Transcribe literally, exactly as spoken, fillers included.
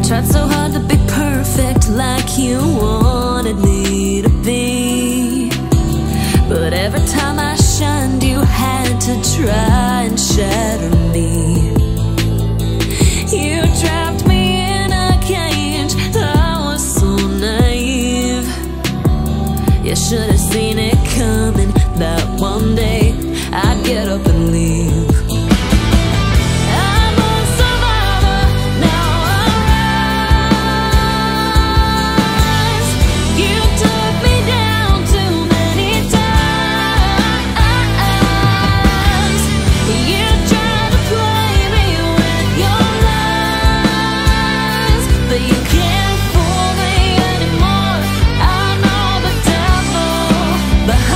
Tried so hard to be perfect like you wanted me to be, but every time I shined you had to try and shatter me. You trapped me in a cage, I was so naive. You should have seen it coming, that one day I'd get up and leave. Behind